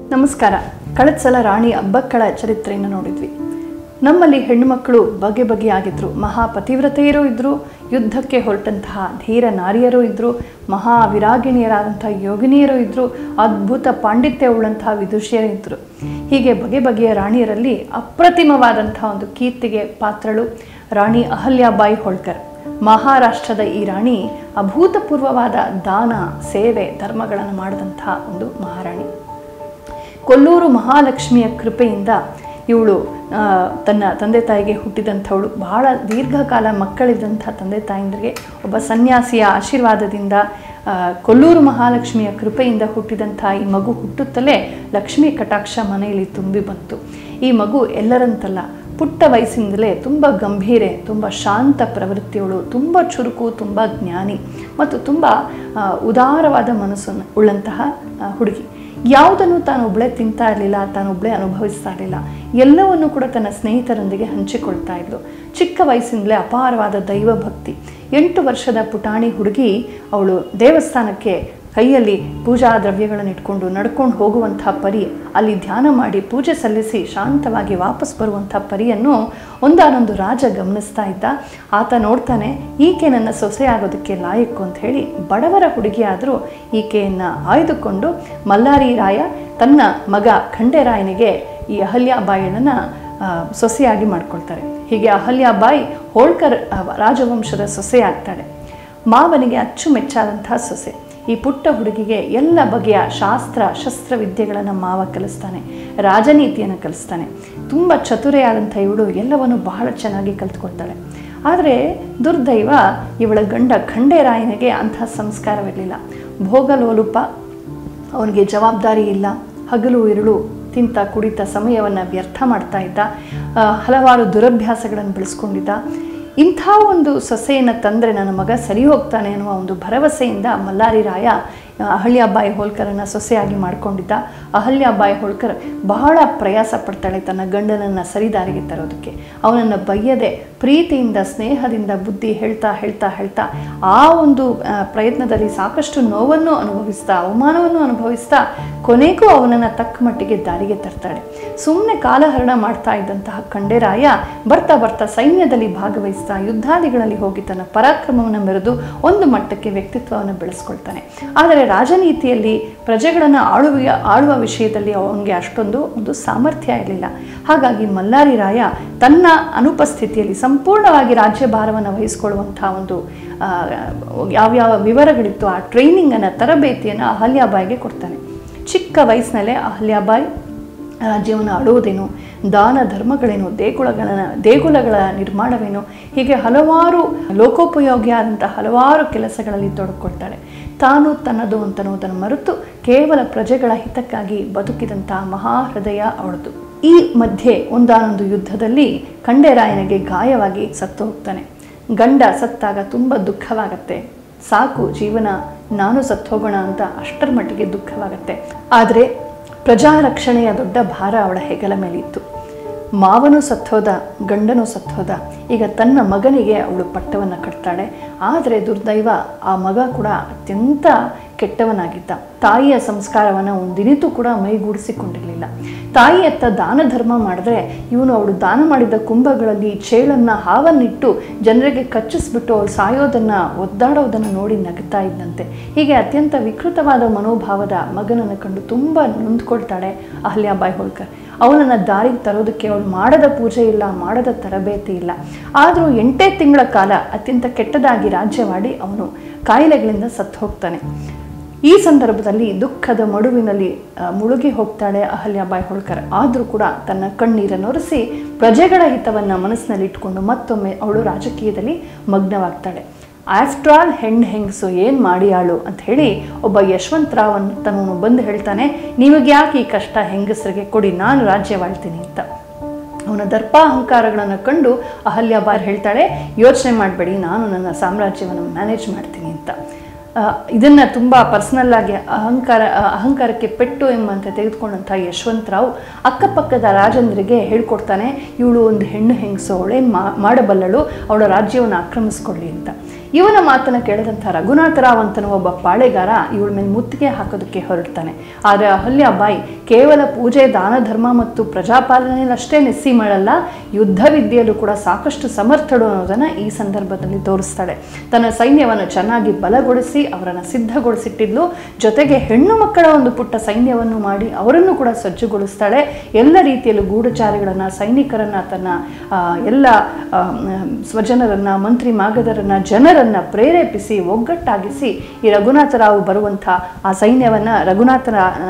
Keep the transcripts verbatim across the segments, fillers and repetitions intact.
ನಮಸ್ಕಾರ. ಕಳೆದ ಸಲ ರಾಣಿ ಅಬ್ಬಕ್ಕಳ ಚರಿತ್ರೆಯನ್ನು ನೋಡಿದ್ವಿ. ನಮ್ಮಲ್ಲಿ ಹೆಣ್ಣುಮಕ್ಕಳು ಬಗೆ ಬಗೆಯಾಗಿದ್ದರು. ಮಹಾಪತಿವ್ರತೆಯರೂ ಇದ್ದರು, ಯುದ್ಧಕ್ಕೆ ಹೊರಟಂತಹ ಧೀರ ನಾರಿಯರೂ ಇದ್ದರು, ಮಹಾವಿರಾಗಿಣಿಯರಾದಂಥ ಯೋಗಿನಿಯರೂ ಇದ್ದರು, ಅದ್ಭುತ ಪಾಂಡಿತ್ಯ ಉಳ್ಳಂತಹ ವಿದುಷಿಯರು ಇದ್ದರು. ಹೀಗೆ ಬಗೆ ಬಗೆಯ ರಾಣಿಯರಲ್ಲಿ ಅಪ್ರತಿಮವಾದಂಥ ಒಂದು ಕೀರ್ತಿಗೆ ಪಾತ್ರಳು ರಾಣಿ ಅಹಲ್ಯಾಬಾಯಿ ಹೋಳ್ಕರ್. ಮಹಾರಾಷ್ಟ್ರದ ಈ ರಾಣಿ ಅಭೂತಪೂರ್ವವಾದ ದಾನ, ಸೇವೆ, ಧರ್ಮಗಳನ್ನು ಮಾಡಿದಂತಹ ಒಂದು ಮಹಾರಾಣಿ. ಕೊಲ್ಲೂರು ಮಹಾಲಕ್ಷ್ಮಿಯ ಕೃಪೆಯಿಂದ ಇವಳು ತನ್ನ ತಂದೆ ತಾಯಿಗೆ ಹುಟ್ಟಿದಂಥವಳು. ಬಹಳ ದೀರ್ಘಕಾಲ ಮಕ್ಕಳಿದ್ದಂಥ ತಂದೆ ತಾಯಂದಿರಿಗೆ ಒಬ್ಬ ಸನ್ಯಾಸಿಯ ಆಶೀರ್ವಾದದಿಂದ, ಕೊಲ್ಲೂರು ಮಹಾಲಕ್ಷ್ಮಿಯ ಕೃಪೆಯಿಂದ ಹುಟ್ಟಿದಂಥ ಈ ಮಗು ಹುಟ್ಟುತ್ತಲೇ ಲಕ್ಷ್ಮೀ ಕಟಾಕ್ಷ ಮನೆಯಲ್ಲಿ ತುಂಬಿ ಬಂತು. ಈ ಮಗು ಎಲ್ಲರಂತಲ್ಲ, ಪುಟ್ಟ ವಯಸ್ಸಿನಿಂದಲೇ ತುಂಬ ಗಂಭೀರೆ, ತುಂಬ ಶಾಂತ ಪ್ರವೃತ್ತಿಯವಳು, ತುಂಬ ಚುರುಕು, ತುಂಬ ಜ್ಞಾನಿ ಮತ್ತು ತುಂಬ ಉದಾರವಾದ ಮನಸ್ಸನ್ನು ಉಳ್ಳಂತಹ ಹುಡುಗಿ. ಯಾವುದನ್ನು ತಾನು ಒಬ್ಬಳೇ ತಿಂತಾ ಇರಲಿಲ್ಲ, ತಾನು ಒಬ್ಬಳೇ ಅನುಭವಿಸ್ತಾ ಇರಲಿಲ್ಲ, ಎಲ್ಲವನ್ನೂ ಕೂಡ ತನ್ನ ಸ್ನೇಹಿತರೊಂದಿಗೆ ಹಂಚಿಕೊಳ್ತಾ ಇದ್ಲು. ಚಿಕ್ಕ ವಯಸ್ಸಿನಲ್ಲೇ ಅಪಾರವಾದ ದೈವ ಭಕ್ತಿ. ಎಂಟು ವರ್ಷದ ಪುಟಾಣಿ ಹುಡುಗಿ ಅವಳು ದೇವಸ್ಥಾನಕ್ಕೆ ಕೈಯಲ್ಲಿ ಪೂಜಾ ದ್ರವ್ಯಗಳನ್ನು ಇಟ್ಕೊಂಡು ನಡ್ಕೊಂಡು ಹೋಗುವಂಥ ಪರಿ, ಅಲ್ಲಿ ಧ್ಯಾನ ಮಾಡಿ ಪೂಜೆ ಸಲ್ಲಿಸಿ ಶಾಂತವಾಗಿ ವಾಪಸ್ ಬರುವಂಥ ಪರಿಯನ್ನು ಒಂದಾನೊಂದು ರಾಜ ಗಮನಿಸ್ತಾ ಇದ್ದ. ಆತ ನೋಡ್ತಾನೆ, ಈಕೆ ನನ್ನ ಸೊಸೆ ಆಗೋದಕ್ಕೆ ಲಾಯಕ್ಕು ಅಂತ ಹೇಳಿ ಬಡವರ ಹುಡುಗಿಯಾದರೂ ಈಕೆಯನ್ನು ಆಯ್ದುಕೊಂಡು ಮಲ್ಲಾರಿ ರಾಯ ತನ್ನ ಮಗ ಖಂಡೇರಾಯನಿಗೆ ಈ ಅಹಲ್ಯಾಬಾಯಿಯನ್ನು ಸೊಸೆಯಾಗಿ ಮಾಡ್ಕೊಳ್ತಾರೆ. ಹೀಗೆ ಅಹಲ್ಯಾಬಾಯಿ ಹೋಳ್ಕರ್ ರಾಜವಂಶದ ಸೊಸೆ ಆಗ್ತಾಳೆ. ಮಾವನಿಗೆ ಅಚ್ಚುಮೆಚ್ಚಾದಂತಹ ಸೊಸೆ. ಈ ಪುಟ್ಟ ಹುಡುಗಿಗೆ ಎಲ್ಲ ಬಗೆಯ ಶಾಸ್ತ್ರ ಶಸ್ತ್ರ ವಿದ್ಯೆಗಳನ್ನು ಮಾವ ಕಲಿಸ್ತಾನೆ, ರಾಜನೀತಿಯನ್ನು ಕಲಿಸ್ತಾನೆ. ತುಂಬ ಚತುರೆಯಾದಂಥ ಇವಳು ಎಲ್ಲವನ್ನು ಬಹಳ ಚೆನ್ನಾಗಿ ಕಲಿತ್ಕೊಳ್ತಾಳೆ. ಆದರೆ ದುರ್ದೈವ, ಇವಳ ಗಂಡ ಖಂಡೇರಾಯನಿಗೆ ಅಂಥ ಸಂಸ್ಕಾರವಿರಲಿಲ್ಲ. ಭೋಗಲೋಲುಪ, ಅವನಿಗೆ ಜವಾಬ್ದಾರಿ ಇಲ್ಲ, ಹಗಲು ಇರುಳು ತಿಂತ ಕುಡಿತ ಸಮಯವನ್ನು ವ್ಯರ್ಥ ಮಾಡ್ತಾ ಇದ್ದ, ಹಲವಾರು ದುರಭ್ಯಾಸಗಳನ್ನು ಬೆಳೆಸ್ಕೊಂಡಿದ್ದ. ಇಂಥ ಒಂದು ಸೊಸೆಯನ್ನು ತಂದರೆ ನನ್ನ ಮಗ ಸರಿ ಹೋಗ್ತಾನೆ ಅನ್ನುವ ಒಂದು ಭರವಸೆಯಿಂದ ಮಲ್ಲಾರಿ ರಾಯ ಅಹಲ್ಯಾಬಾಯಿ ಹೋಳ್ಕರನ್ನು ಸೊಸೆಯಾಗಿ ಮಾಡಿಕೊಂಡಿದ್ದ. ಅಹಲ್ಯಾಬಾಯಿ ಹೋಳ್ಕರ್ ಬಹಳ ಪ್ರಯಾಸ ಪಡ್ತಾಳೆ ತನ್ನ ಗಂಡನನ್ನು ಸರಿದಾರಿಗೆ ತರೋದಕ್ಕೆ. ಅವನನ್ನು ಬಯ್ಯದೆ ಪ್ರೀತಿಯಿಂದ, ಸ್ನೇಹದಿಂದ ಬುದ್ಧಿ ಹೇಳ್ತಾ ಹೇಳ್ತಾ ಹೇಳ್ತಾ ಆ ಒಂದು ಪ್ರಯತ್ನದಲ್ಲಿ ಸಾಕಷ್ಟು ನೋವನ್ನು ಅನುಭವಿಸ್ತಾ, ಅವಮಾನವನ್ನು ಅನುಭವಿಸ್ತಾ ಕೊನೆಗೂ ಅವನನ್ನು ತಕ್ಕ ಮಟ್ಟಿಗೆ ದಾರಿಗೆ ತರ್ತಾಳೆ. ಸುಮ್ಮನೆ ಕಾಲಹರಣ ಮಾಡ್ತಾ ಇದ್ದಂತಹ ಖಂಡೇರಾಯ ಬರ್ತಾ ಬರ್ತಾ ಸೈನ್ಯದಲ್ಲಿ ಭಾಗವಹಿಸ್ತಾ, ಯುದ್ಧಾದಿಗಳಲ್ಲಿ ಹೋಗಿ ತನ್ನ ಪರಾಕ್ರಮವನ್ನು ಮೆರೆದು ಒಂದು ಮಟ್ಟಕ್ಕೆ ವ್ಯಕ್ತಿತ್ವವನ್ನು ಬೆಳೆಸ್ಕೊಳ್ತಾನೆ. ಆದರೆ ರಾಜನೀತಿಯಲ್ಲಿ ಪ್ರಜೆಗಳನ್ನು ಆಳುವ ಆಳುವ ವಿಷಯದಲ್ಲಿ ಅವನಿಗೆ ಅಷ್ಟೊಂದು ಒಂದು ಸಾಮರ್ಥ್ಯ ಇರಲಿಲ್ಲ. ಹಾಗಾಗಿ ಮಲ್ಲಾರಿ ರಾಯ ತನ್ನ ಅನುಪಸ್ಥಿತಿಯಲ್ಲಿ ಸಂಪೂರ್ಣವಾಗಿ ರಾಜ್ಯಭಾರವನ್ನು ವಹಿಸ್ಕೊಳ್ಳುವಂಥ ಒಂದು ಯಾವ್ಯಾವ ವಿವರಗಳಿತ್ತು ಆ ಟ್ರೈನಿಂಗನ್ನು, ತರಬೇತಿಯನ್ನು ಅಹಲ್ಯಾಬಾಯಿಗೆ ಕೊಡ್ತಾನೆ. ಚಿಕ್ಕ ವಯಸ್ಸಿನಲ್ಲೇ ಅಹಲ್ಯಾಬಾಯಿ ರಾಜ್ಯವನ್ನು ಆಳುವುದೇನು, ದಾನ ಧರ್ಮಗಳೇನು, ದೇಗುಲಗಳ ದೇಗುಲಗಳ ನಿರ್ಮಾಣವೇನು, ಹೀಗೆ ಹಲವಾರು ಲೋಕೋಪಯೋಗಿಯಾದಂಥ ಹಲವಾರು ಕೆಲಸಗಳಲ್ಲಿ ತೊಡಕೊಳ್ತಾಳೆ. ತಾನು ತನ್ನದು ಅಂತನ್ನುವುದನ್ನು ಮರೆತು ಕೇವಲ ಪ್ರಜೆಗಳ ಹಿತಕ್ಕಾಗಿ ಬದುಕಿದಂಥ ಮಹಾಹೃದಯ ಅವಳದು. ಈ ಮಧ್ಯೆ ಒಂದಾನೊಂದು ಯುದ್ಧದಲ್ಲಿ ಖಂಡೇರಾಯನಿಗೆ ಗಾಯವಾಗಿ ಸತ್ತು ಹೋಗ್ತಾನೆ. ಗಂಡ ಸತ್ತಾಗ ತುಂಬ ದುಃಖವಾಗತ್ತೆ. ಸಾಕು ಜೀವನ, ನಾನು ಸತ್ತು ಹೋಗೋಣ ಅಂತ ಅಷ್ಟರ ಮಟ್ಟಿಗೆ ದುಃಖವಾಗತ್ತೆ. ಆದರೆ ಪ್ರಜಾರಕ್ಷಣೆಯ ದೊಡ್ಡ ಭಾರ ಅವಳ ಹೆಗಲ ಮೇಲಿತ್ತು. ಮಾವನು ಸತ್ತೋದ, ಗಂಡನೂ ಸತ್ತೋದ. ಈಗ ತನ್ನ ಮಗನಿಗೆ ಅವಳು ಪಟ್ಟವನ್ನು ಕಟ್ತಾಳೆ. ಆದರೆ ದುರ್ದೈವ, ಆ ಮಗ ಕೂಡ ಅತ್ಯಂತ ಕೆಟ್ಟವನಾಗಿದ್ದ. ತಾಯಿಯ ಸಂಸ್ಕಾರವನ್ನು ಒಂದಿನಿತೂ ಕೂಡ ಮೈಗೂಡಿಸಿಕೊಂಡಿರಲಿಲ್ಲ. ತಾಯಿಯತ್ತ ದಾನ ಧರ್ಮ ಮಾಡಿದ್ರೆ ಇವನು ಅವಳು ದಾನ ಮಾಡಿದ ಕುಂಭಗಳಲ್ಲಿ ಚೇಳನ್ನು, ಹಾವನ್ನಿಟ್ಟು ಜನರಿಗೆ ಕಚ್ಚಿಸ್ಬಿಟ್ಟು ಅವಳು ಸಾಯೋದನ್ನು, ಒದ್ದಾಡೋದನ್ನು ನೋಡಿ ನಗ್ತಾ ಇದ್ದಂತೆ. ಹೀಗೆ ಅತ್ಯಂತ ವಿಕೃತವಾದ ಮನೋಭಾವದ ಮಗನನ್ನು ಕಂಡು ತುಂಬ ನೊಂದ್ಕೊಳ್ತಾಳೆ ಅಹಲ್ಯಾಬಾಯಿ ಹೋಳ್ಕರ್. ಅವನನ್ನು ದಾರಿಗೆ ತರೋದಕ್ಕೆ ಅವಳು ಮಾಡದ ಪೂಜೆ ಇಲ್ಲ, ಮಾಡದ ತರಬೇತಿ ಇಲ್ಲ. ಆದರೂ ಎಂಟೇ ತಿಂಗಳ ಕಾಲ ಅತ್ಯಂತ ಕೆಟ್ಟದಾಗಿ ರಾಜ್ಯವಾಡಿ ಅವನು ಕಾಯಿಲೆಗಳಿಂದ ಸತ್ತು ಹೋಗ್ತಾನೆ. ಈ ಸಂದರ್ಭದಲ್ಲಿ ದುಃಖದ ಮಡುವಿನಲ್ಲಿ ಮುಳುಗಿ ಹೋಗ್ತಾಳೆ ಅಹಲ್ಯಾಬಾಯಿ ಹೋಳ್ಕರ್. ಆದರೂ ಕೂಡ ತನ್ನ ಕಣ್ಣೀರನ್ನು ಒರೆಸಿ ಪ್ರಜೆಗಳ ಹಿತವನ್ನು ಮನಸ್ಸಿನಲ್ಲಿ ಇಟ್ಕೊಂಡು ಮತ್ತೊಮ್ಮೆ ಅವಳು ರಾಜಕೀಯದಲ್ಲಿ ಮಗ್ನವಾಗ್ತಾಳೆ. ಆಫ್ಟರ್ ಆಲ್ ಹೆಣ್ಣು ಹೆಂಗಸು ಏನು ಮಾಡಿಯಾಳು ಅಂತ ಹೇಳಿ ಒಬ್ಬ ಯಶವಂತರಾವ್ ಅಂತನೂ ಬಂದು ಹೇಳ್ತಾನೆ, ನಿಮಗೆ ಯಾಕೆ ಈ ಕಷ್ಟ, ಹೆಂಗಸರಿಗೆ ಕೊಡಿ, ನಾನು ರಾಜ್ಯವಾಳ್ತೀನಿ ಅಂತ. ಅವನ ದರ್ಪಾಹಂಕಾರಗಳನ್ನು ಕಂಡು ಅಹಲ್ಯಾಬಾಯಿ ಹೇಳ್ತಾಳೆ, ಯೋಚನೆ ಮಾಡಬೇಡಿ, ನಾನು ನನ್ನ ಸಾಮ್ರಾಜ್ಯವನ್ನು ಮ್ಯಾನೇಜ್ ಮಾಡ್ತೀನಿ ಅಂತ. ಇದನ್ನು ತುಂಬ ಪರ್ಸ್ನಲ್ಲಾಗಿ ಅಹಂಕಾರ ಅಹಂಕಾರಕ್ಕೆ ಪೆಟ್ಟು ಎಂಬಂತೆ ತೆಗೆದುಕೊಂಡಂಥ ಯಶವಂತರಾವ್ ಅಕ್ಕಪಕ್ಕದ ರಾಜಂದ್ರಿಗೆ ಹೇಳ್ಕೊಡ್ತಾನೆ, ಇವಳು ಒಂದು ಹೆಣ್ಣು ಹೆಂಗಸು, ಅವಳೇನು ಮಾಡಬಲ್ಲಳು, ಅವಳ ರಾಜ್ಯವನ್ನು ಆಕ್ರಮಿಸ್ಕೊಳ್ಳಿ ಅಂತ. ಇವನ ಮಾತನ್ನು ಕೇಳಿದಂಥ ರಘುನಾಥರಾವ್ ಅಂತನೂ ಒಬ್ಬ ಪಾಳೆಗಾರ ಇವಳ ಮೇಲೆ ಮುತ್ತಿಗೆ ಹಾಕೋದಕ್ಕೆ ಹೊರಡ್ತಾನೆ. ಆದರೆ ಅಹಲ್ಯಾಬಾಯಿ ಕೇವಲ ಪೂಜೆ, ದಾನ ಧರ್ಮ ಮತ್ತು ಪ್ರಜಾಪಾಲನೆಯಲ್ಲಷ್ಟೇ ನೆಸ್ಸಿ ಮಾಡಲ್ಲ, ಯುದ್ಧ ವಿದ್ಯೆಯಲ್ಲೂ ಕೂಡ ಸಾಕಷ್ಟು ಸಮರ್ಥಳು ಅನ್ನೋದನ್ನು ಈ ಸಂದರ್ಭದಲ್ಲಿ ತೋರಿಸ್ತಾಳೆ. ತನ್ನ ಸೈನ್ಯವನ್ನು ಚೆನ್ನಾಗಿ ಬಲಗೊಳಿಸಿ ಅವರನ್ನು ಸಿದ್ಧಗೊಳಿಸಿಟ್ಟಿದ್ಲು. ಜೊತೆಗೆ ಹೆಣ್ಣು ಮಕ್ಕಳ ಒಂದು ಪುಟ್ಟ ಸೈನ್ಯವನ್ನು ಮಾಡಿ ಅವರನ್ನು ಕೂಡ ಸಜ್ಜುಗೊಳಿಸ್ತಾಳೆ. ಎಲ್ಲ ರೀತಿಯಲ್ಲೂ ಗೂಢಚಾರಿಗಳನ್ನು, ಸೈನಿಕರನ್ನು, ತನ್ನ ಎಲ್ಲ ಸ್ವಜನರನ್ನು, ಮಂತ್ರಿ ಮಾಗಧರನ್ನು, ಜನರನ್ನು ಪ್ರೇರೇಪಿಸಿ ಒಗ್ಗಟ್ಟಾಗಿಸಿ ಈ ರಘುನಾಥರಾವ್ ಬರುವಂಥ ಆ ಸೈನ್ಯವನ್ನು, ರಘುನಾಥ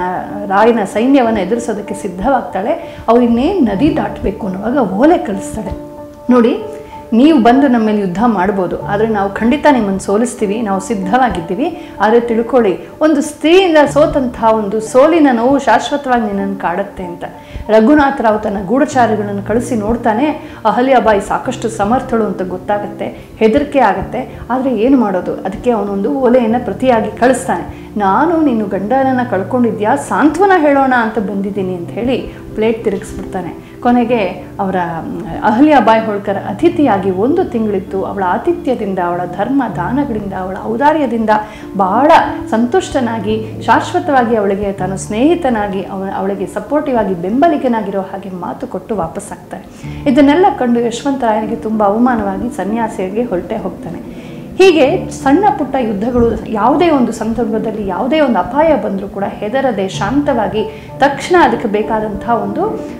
ರಾಯನ ಸೈನ್ಯವನ್ನು ಎದುರಿಸೋದಕ್ಕೆ ಸಿದ್ಧವಾಗ್ತಾಳೆ. ಅವ್ರು ಇನ್ನೇನು ನದಿ ದಾಟಬೇಕು ಅನ್ನುವಾಗ ಓಲೆ ಕಳಿಸ್ತಾಳೆ. ನೋಡಿ, ನೀವು ಬಂದು ನಮ್ಮ ಮೇಲೆ ಯುದ್ಧ ಮಾಡ್ಬೋದು, ಆದರೆ ನಾವು ಖಂಡಿತ ನಿಮ್ಮನ್ನು ಸೋಲಿಸ್ತೀವಿ, ನಾವು ಸಿದ್ಧವಾಗಿದ್ದೀವಿ. ಆದರೆ ತಿಳ್ಕೊಳ್ಳಿ, ಒಂದು ಸ್ತ್ರೀಯಿಂದ ಸೋತಂಥ ಒಂದು ಸೋಲಿನ ನೋವು ಶಾಶ್ವತವಾಗಿ ನಿನ್ನನ್ನು ಕಾಡುತ್ತೆ ಅಂತ. ರಘುನಾಥರಾವ್ ತನ್ನ ಗೂಢಚಾರಿಗಳನ್ನು ಕಳಿಸಿ ನೋಡ್ತಾನೆ. ಅಹಲ್ಯಾಬಾಯಿ ಸಾಕಷ್ಟು ಸಮರ್ಥಳು ಅಂತ ಗೊತ್ತಾಗುತ್ತೆ, ಹೆದರಿಕೆ ಆಗುತ್ತೆ. ಆದರೆ ಏನು ಮಾಡೋದು? ಅದಕ್ಕೆ ಅವನೊಂದು ಓಲೆಯನ್ನು ಪ್ರತಿಯಾಗಿ ಕಳಿಸ್ತಾನೆ. ನಾನು ನೀನು ಗಂಡನನ್ನು ಕಳ್ಕೊಂಡಿದ್ಯಾ, ಸಾಂತ್ವನ ಹೇಳೋಣ ಅಂತ ಬಂದಿದ್ದೀನಿ ಅಂತ ಹೇಳಿ ಪ್ಲೇಟ್ ತಿರುಗಿಸ್ಬಿಡ್ತಾನೆ. ಕೊನೆಗೆ ಅವರ ಅಹಲ್ಯಾಬಾಯಿ ಹೋಳ್ಕರ್ ಅತಿಥಿಯಾಗಿ ಒಂದು ತಿಂಗಳಿತ್ತು. ಅವಳ ಆತಿಥ್ಯದಿಂದ, ಅವಳ ಧರ್ಮ ದಾನಗಳಿಂದ, ಅವಳ ಔದಾರ್ಯದಿಂದ ಬಹಳ ಸಂತುಷ್ಟನಾಗಿ ಶಾಶ್ವತವಾಗಿ ಅವಳಿಗೆ ತಾನು ಸ್ನೇಹಿತನಾಗಿ ಅವಳ ಅವಳಿಗೆ ಸಪೋರ್ಟಿವ್ ಆಗಿ ಬೆಂಬಲಿಗನಾಗಿರೋ ಹಾಗೆ ಮಾತು ಕೊಟ್ಟು ವಾಪಸ್ಸಾಗ್ತಾನೆ. ಇದನ್ನೆಲ್ಲ ಕಂಡು ಯಶವಂತರಾಯನಿಗೆ ತುಂಬ ಅವಮಾನವಾಗಿ ಸನ್ಯಾಸಿಗೆ ಹೊರಟೆ ಹೋಗ್ತಾನೆ. ಹೀಗೆ ಸಣ್ಣ ಪುಟ್ಟ ಯುದ್ಧಗಳು ಯಾವುದೇ ಒಂದು ಸಂದರ್ಭದಲ್ಲಿ ಯಾವುದೇ ಒಂದು ಅಪಾಯ ಬಂದರೂ ಕೂಡ ಹೆದರದೆ ಶಾಂತವಾಗಿ ತಕ್ಷಣ ಅದಕ್ಕೆ ಬೇಕಾದಂಥ ಒಂದು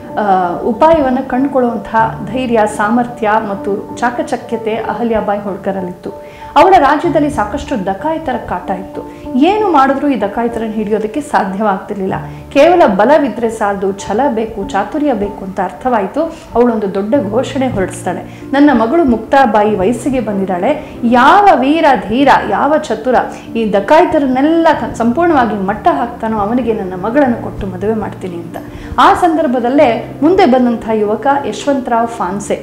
ಉಪಾಯವನ್ನು ಕಂಡುಕೊಳ್ಳುವಂಥ ಧೈರ್ಯ, ಸಾಮರ್ಥ್ಯ ಮತ್ತು ಚಾಕಚಕ್ಯತೆ ಅಹಲ್ಯಾಬಾಯಿ ಹೋಳ್ಕರಲ್ಲಿತ್ತು. ಅವಳ ರಾಜ್ಯದಲ್ಲಿ ಸಾಕಷ್ಟು ಡಕಾಯಿತರ ಕಾಟ ಇತ್ತು. ಏನು ಮಾಡಿದ್ರೂ ಈ ಡಕಾಯಿತರನ್ನು ಹಿಡಿಯೋದಕ್ಕೆ ಸಾಧ್ಯವಾಗ್ತಿರ್ಲಿಲ್ಲ. ಕೇವಲ ಬಲವಿದ್ರೆ ಸಾಲದು, ಛಲ ಬೇಕು, ಚಾತುರ್ಯ ಬೇಕು ಅಂತ ಅರ್ಥವಾಯಿತು. ಅವಳೊಂದು ದೊಡ್ಡ ಘೋಷಣೆ ಹೊರಡಿಸ್ತಾಳೆ. ನನ್ನ ಮಗಳು ಮುಕ್ತಾಬಾಯಿ ವಯಸ್ಸಿಗೆ ಬಂದಿದ್ದಾಳೆ. ಯಾವ ವೀರ ಧೀರ, ಯಾವ ಚತುರ ಈ ಡಕಾಯಿತರನ್ನೆಲ್ಲ ಸಂಪೂರ್ಣವಾಗಿ ಮಟ್ಟ ಹಾಕ್ತಾನೋ ಅವನಿಗೆ ನನ್ನ ಮಗಳನ್ನು ಕೊಟ್ಟು ಮದುವೆ ಮಾಡ್ತೀನಿ ಅಂತ. ಆ ಸಂದರ್ಭದಲ್ಲೇ ಮುಂದೆ ಬಂದಂಥ ಯುವಕ ಯಶವಂತರಾವ್ ಫಾನ್ಸೆ.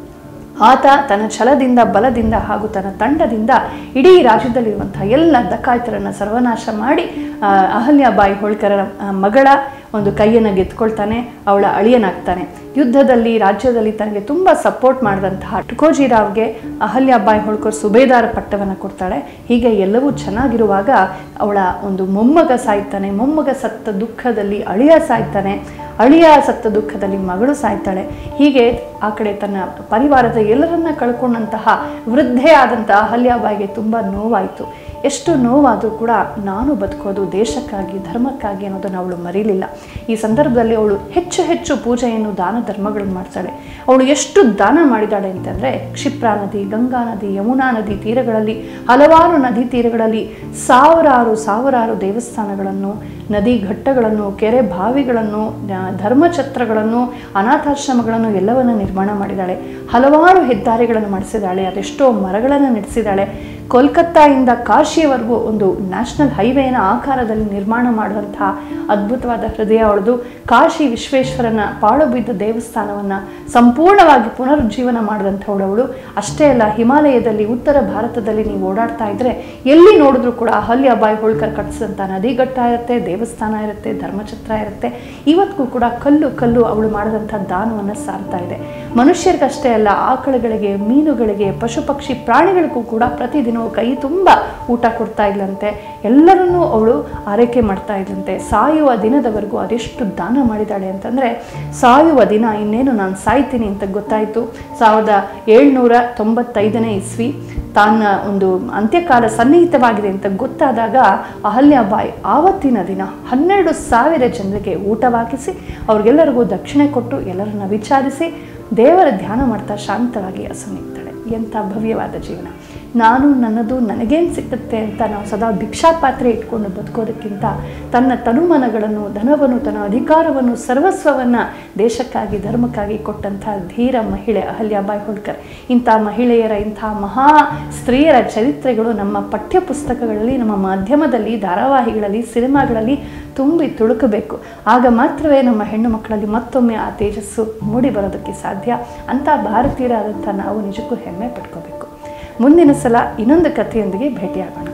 ಆತ ತನ್ನ ಛಲದಿಂದ, ಬಲದಿಂದ ಹಾಗೂ ತನ್ನ ತಂಡದಿಂದ ಇಡೀ ರಾಜ್ಯದಲ್ಲಿರುವಂಥ ಎಲ್ಲ ಡಕಾಯಿತರನ್ನು ಸರ್ವನಾಶ ಮಾಡಿ ಅಹಲ್ಯಾಬಾಯಿ ಹೋಳ್ಕರ ಮಗಳ ಒಂದು ಕೈಯನ್ನು ಗೆದ್ಕೊಳ್ತಾನೆ, ಅವಳ ಅಳಿಯನಾಗ್ತಾನೆ. ಯುದ್ಧದಲ್ಲಿ, ರಾಜ್ಯದಲ್ಲಿ ತನಗೆ ತುಂಬ ಸಪೋರ್ಟ್ ಮಾಡಿದಂತಹ ತುಕೋಜಿರಾವ್ಗೆ ಅಹಲ್ಯಾಬಾಯಿ ಹೋಳ್ಕರ್ ಸುಬೇದಾರ ಪಟ್ಟವನ್ನು ಕೊಡ್ತಾಳೆ. ಹೀಗೆ ಎಲ್ಲವೂ ಚೆನ್ನಾಗಿರುವಾಗ ಅವಳ ಒಂದು ಮೊಮ್ಮಗ ಸಾಯ್ತಾನೆ. ಮೊಮ್ಮಗ ಸತ್ತ ದುಃಖದಲ್ಲಿ ಅಳಿಯ ಸಾಯ್ತಾನೆ. ಅಳಿಯ ಸತ್ತ ದುಃಖದಲ್ಲಿ ಮಗಳು ಸಾಯ್ತಾಳೆ. ಹೀಗೆ ಆ ಕಡೆ ತನ್ನ ಪರಿವಾರದ ಎಲ್ಲರನ್ನ ಕಳ್ಕೊಂಡಂತಹ ವೃದ್ಧೆ ಆದಂತಹ ಅಹಲ್ಯಾಬಾಯಿಗೆ ತುಂಬ ನೋವಾಯಿತು. ಎಷ್ಟು ನೋವಾದರೂ ಕೂಡ ನಾನು ಬದುಕೋದು ದೇಶಕ್ಕಾಗಿ, ಧರ್ಮಕ್ಕಾಗಿ ಅನ್ನೋದನ್ನು ಅವಳು ಮರೀಲಿಲ್ಲ. ಈ ಸಂದರ್ಭದಲ್ಲಿ ಅವಳು ಹೆಚ್ಚು ಹೆಚ್ಚು ಪೂಜೆಯನ್ನು, ದಾನ ಧರ್ಮಗಳನ್ನು ಮಾಡ್ತಾಳೆ. ಅವಳು ಎಷ್ಟು ದಾನ ಮಾಡಿದಾಳೆ ಅಂತಂದರೆ, ಕ್ಷಿಪ್ರಾ ನದಿ, ಗಂಗಾ ನದಿ, ಯಮುನಾ ನದಿ ತೀರಗಳಲ್ಲಿ, ಹಲವಾರು ನದಿ ತೀರಗಳಲ್ಲಿ ಸಾವಿರಾರು ಸಾವಿರಾರು ದೇವಸ್ಥಾನಗಳನ್ನು, ನದಿ ಘಟ್ಟಗಳನ್ನು, ಕೆರೆ ಬಾವಿಗಳನ್ನು, ಧರ್ಮಛತ್ರಗಳನ್ನು, ಅನಾಥಾಶ್ರಮಗಳನ್ನು ಎಲ್ಲವನ್ನು ನಿರ್ಮಾಣ ಮಾಡಿದ್ದಾಳೆ. ಹಲವಾರು ಹೆದ್ದಾರಿಗಳನ್ನು ಮಾಡಿಸಿದ್ದಾಳೆ. ಅದೆಷ್ಟೋ ಮರಗಳನ್ನು ನೆಡೆಸಿದ್ದಾಳೆ. ಕೋಲ್ಕತ್ತಾಯಿಂದ ಕಾಶಿಯವರೆಗೂ ಒಂದು ನ್ಯಾಷನಲ್ ಹೈವೇನ ಆಕಾರದಲ್ಲಿ ನಿರ್ಮಾಣ ಮಾಡುವಂಥ ಅದ್ಭುತವಾದ ಹೃದಯ ಅವಳದು. ಕಾಶಿ ವಿಶ್ವೇಶ್ವರನ ಪಾಳು ಬಿದ್ದ ದೇವಸ್ಥಾನವನ್ನು ಸಂಪೂರ್ಣವಾಗಿ ಪುನರುಜ್ಜೀವನ ಮಾಡಿದಂಥವಳವಳು. ಅಷ್ಟೇ ಅಲ್ಲ, ಹಿಮಾಲಯದಲ್ಲಿ, ಉತ್ತರ ಭಾರತದಲ್ಲಿ ನೀವು ಓಡಾಡ್ತಾ ಇದ್ದರೆ ಎಲ್ಲಿ ನೋಡಿದ್ರೂ ಕೂಡ ಅಹಲ್ಯಾಬಾಯಿ ಹೋಳ್ಕರ್ ಕಟ್ಟಿಸಿದಂಥ ನದಿಘಟ್ಟ ಇರುತ್ತೆ, ದೇವಸ್ಥಾನ ಇರುತ್ತೆ, ಧರ್ಮಛತ್ರ ಇರುತ್ತೆ. ಇವತ್ತಿಗೂ ಕೂಡ ಕಲ್ಲು ಕಲ್ಲು ಅವಳು ಮಾಡಿದಂಥ ದಾನವನ್ನು ಸಾರ್ತಾ ಇದೆ. ಮನುಷ್ಯರಿಗಷ್ಟೇ ಅಲ್ಲ, ಆಕಳುಗಳಿಗೆ, ಮೀನುಗಳಿಗೆ, ಪಶು ಪಕ್ಷಿ ಪ್ರಾಣಿಗಳಿಗೂ ಕೂಡ ಪ್ರತಿದಿನ ಕೈ ತುಂಬ ಊಟ ಕೊಡ್ತಾ ಇದ್ಲಂತೆ. ಎಲ್ಲರನ್ನೂ ಅವಳು ಆರೈಕೆ ಮಾಡ್ತಾ ಇದ್ಲಂತೆ. ಸಾಯುವ ದಿನದವರೆಗೂ ಅದೆಷ್ಟು ದಾನ ಮಾಡಿದಾಳೆ ಅಂತಂದರೆ, ಸಾಯುವ ದಿನ ಇನ್ನೇನು ನಾನು ಸಾಯ್ತೀನಿ ಅಂತ ಗೊತ್ತಾಯಿತು. ಸಾವಿರದ ಏಳ್ನೂರ ತೊಂಬತ್ತೈದನೇ ಇಸ್ವಿ ತನ್ನ ಒಂದು ಅಂತ್ಯಕಾಲ ಸನ್ನಿಹಿತವಾಗಿದೆ ಅಂತ ಗೊತ್ತಾದಾಗ ಅಹಲ್ಯಾಬಾಯಿ ಆವತ್ತಿನ ದಿನ ಹನ್ನೆರಡು ಸಾವಿರ ಜನರಿಗೆ ಊಟವಾಗಿಸಿ ಅವ್ರಿಗೆಲ್ಲರಿಗೂ ದಕ್ಷಿಣೆ ಕೊಟ್ಟು ಎಲ್ಲರನ್ನ ವಿಚಾರಿಸಿ ದೇವರ ಧ್ಯಾನ ಮಾಡ್ತಾ ಶಾಂತವಾಗಿ ಅಸುನೀಗ್ತಾಳೆ. ಎಂಥ ಭವ್ಯವಾದ ಜೀವನ. ನಾನು ನನ್ನದು ನನಗೇನು ಸಿಕ್ಕುತ್ತೆ ಅಂತ ನಾವು ಸದಾ ಭಿಕ್ಷಾ ಪಾತ್ರೆ ಇಟ್ಕೊಂಡು ಬದುಕೋದಕ್ಕಿಂತ ತನ್ನ ತನುಮನಗಳನ್ನು, ಧನವನ್ನು, ತನ್ನ ಅಧಿಕಾರವನ್ನು, ಸರ್ವಸ್ವವನ್ನು ದೇಶಕ್ಕಾಗಿ, ಧರ್ಮಕ್ಕಾಗಿ ಕೊಟ್ಟಂಥ ಧೀರ ಮಹಿಳೆ ಅಹಲ್ಯಾಬಾಯಿ ಹೋಳ್ಕರ್. ಇಂಥ ಮಹಿಳೆಯರ, ಇಂಥ ಮಹಾ ಸ್ತ್ರೀಯರ ಚರಿತ್ರೆಗಳು ನಮ್ಮ ಪಠ್ಯ ಪುಸ್ತಕಗಳಲ್ಲಿ, ನಮ್ಮ ಮಾಧ್ಯಮದಲ್ಲಿ, ಧಾರಾವಾಹಿಗಳಲ್ಲಿ, ಸಿನಿಮಾಗಳಲ್ಲಿ ತುಂಬಿ ತುಳುಕಬೇಕು. ಆಗ ಮಾತ್ರವೇ ನಮ್ಮ ಹೆಣ್ಣು ಮಕ್ಕಳಲ್ಲಿ ಮತ್ತೊಮ್ಮೆ ಆ ತೇಜಸ್ಸು ಮೂಡಿ ಬರೋದಕ್ಕೆ ಸಾಧ್ಯ. ಅಂಥ ಭಾರತೀಯರಾದಂಥ ನಾವು ನಿಜಕ್ಕೂ ಹೆಮ್ಮೆ ಪಡ್ಕೋಬೇಕು. ಮುಂದಿನ ಸಲ ಇನ್ನೊಂದು ಕಥೆಯೊಂದಿಗೆ ಭೇಟಿಯಾಗೋಣ.